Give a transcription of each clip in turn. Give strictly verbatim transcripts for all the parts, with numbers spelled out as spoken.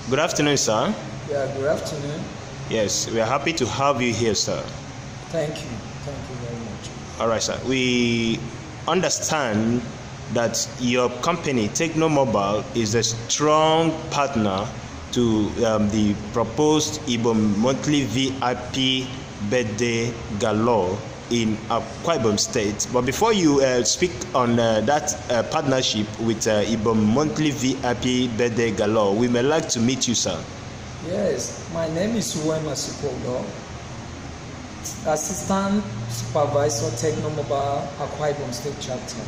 Good afternoon, sir. Yeah, good afternoon. Yes, we are happy to have you here, sir. Thank you. Thank you very much. All right, sir. We understand that your company, Tecno Mobile, is a strong partner to um, the proposed I B O M monthly V I P birthday galore in Akwa Ibom State. But before you uh, speak on uh, that uh, partnership with uh, I B O M monthly V I P birthday galore, we may like to meet you, sir. Yes, my name is Supervisor, Assistant Supervisor, Tecno Mobile, Akwa Ibom State Chapter.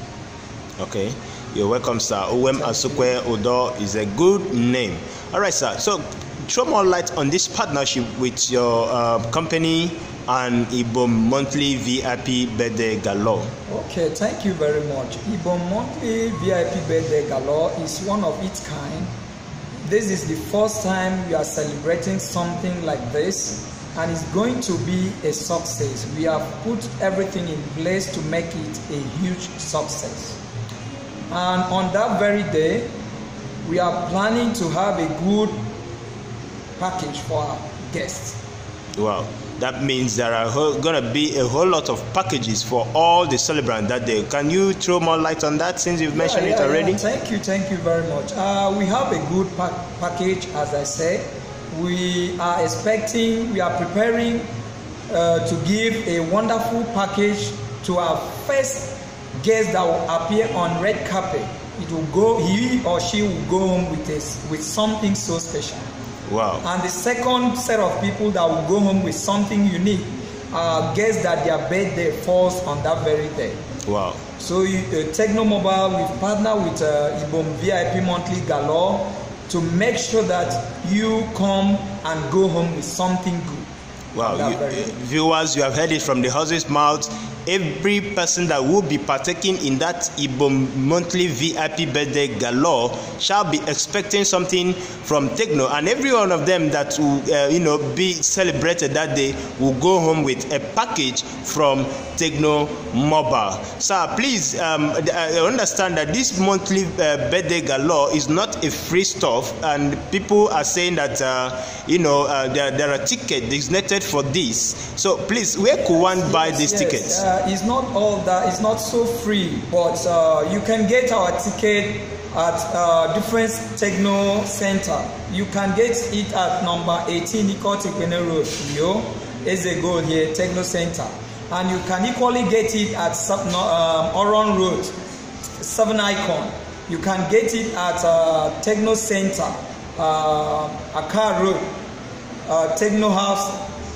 Okay, you're welcome, sir. Uwem Asukwe Odo is a good name. All right, sir. So, throw more light on this partnership with your uh, company and I B O M monthly V I P birthday galore. Okay, thank you very much. I B O M monthly V I P birthday galore is one of its kind. This is the first time we are celebrating something like this, and it's going to be a success. We have put everything in place to make it a huge success. And on that very day, we are planning to have a good package for our guests. Wow, that means there are going to be a whole lot of packages for all the celebrants that day. Can you throw more light on that since you've mentioned yeah, yeah, it already? Yeah. Thank you, thank you very much. Uh, we have a good pack package, as I said. We are expecting, we are preparing uh, to give a wonderful package to our first guest that will appear on red carpet. It will go, he or she will go home with this, with something so special. Wow. And the second set of people that will go home with something unique are guests that their birthday falls on that very day. Wow. So uh, Tecno Mobile, we've partnered with uh, I B O M V I P monthly galore to make sure that you come and go home with something good. Wow, you, uh, viewers, you have heard it from the horse's mouth. Every person that will be partaking in that I B O M monthly V I P birthday galore shall be expecting something from Tecno, and every one of them that will, uh, you know, be celebrated that day will go home with a package from Tecno Mobile. Sir, please um, I understand that this monthly uh, birthday galore is not a free stuff, and people are saying that uh, you know uh, there, there are tickets designated for this. So please, where could one yes, buy these yes. tickets? Uh, it's not all that, it's not so free, but uh, you can get our ticket at uh, different Tecno center. You can get it at number eighteen Ikotekwene Road, Yo, Ezego here, Tecno Center. And you can equally get it at um, Oron Road, Seven Icon. You can get it at uh, Tecno Center, uh, Akar Road, uh, Tecno House,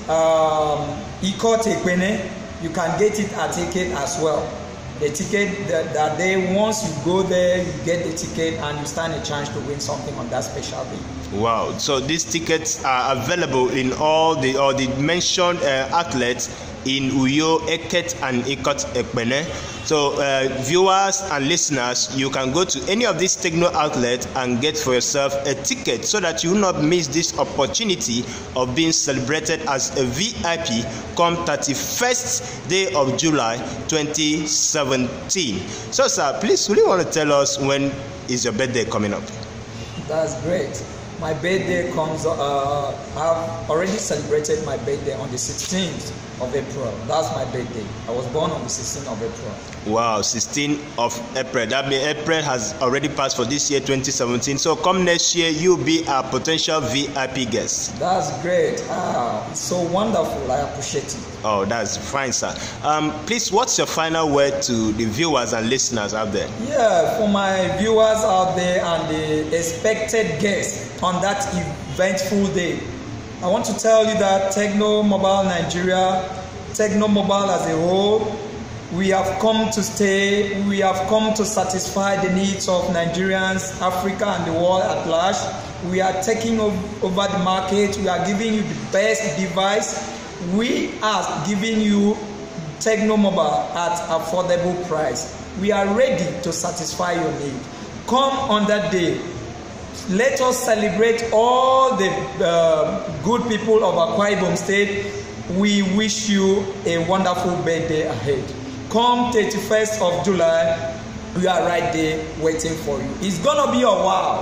um, Ikotekwene. You can get it at ticket as well. The ticket that, that day, once you go there, you get the ticket and you stand a chance to win something on that special day. Wow! So these tickets are available in all the all the mentioned uh, outlets in Uyo, Eket, and Ikot Ekpene. So uh, viewers and listeners, you can go to any of these Tecno outlets and get for yourself a ticket so that you will not miss this opportunity of being celebrated as a V I P come thirty-first day of July twenty seventeen. So sir, please, would you want to tell us when is your birthday coming up? That's great. My birthday comes, uh, I've already celebrated my birthday on the sixteenth of April. That's my birthday. I was born on the sixteenth of April. Wow, sixteenth of April. That means April has already passed for this year, twenty seventeen. So come next year, you'll be a potential V I P guest. That's great. Ah, it's so wonderful. I appreciate it. Oh, that's fine, sir. Um, please, what's your final word to the viewers and listeners out there? Yeah, for my viewers out there and the expected guests on that eventful day, I want to tell you that Tecno Mobile Nigeria, Tecno Mobile as a whole, we have come to stay, we have come to satisfy the needs of Nigerians, Africa, and the world at large. We are taking over the market, we are giving you the best device. We are giving you Tecno Mobile at affordable price. We are ready to satisfy your need. Come on that day. Let us celebrate all the uh, good people of Akwa Ibom State. We wish you a wonderful birthday ahead. Come thirty-first of July, we are right there waiting for you. It's gonna be a wow.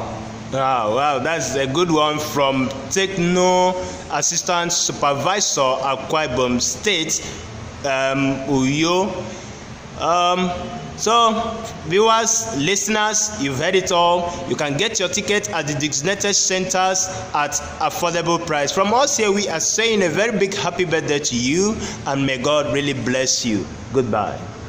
Wow, wow, that's a good one from Tecno Assistant Supervisor at I B O M State, um, Uyo. Um, so, viewers, listeners, you've heard it all. You can get your ticket at the designated centers at affordable price. From us here, we are saying a very big happy birthday to you, and may God really bless you. Goodbye.